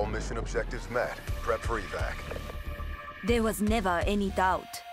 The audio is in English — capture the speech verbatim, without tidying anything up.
mission objectives met. Prep for evac. There was never any doubt.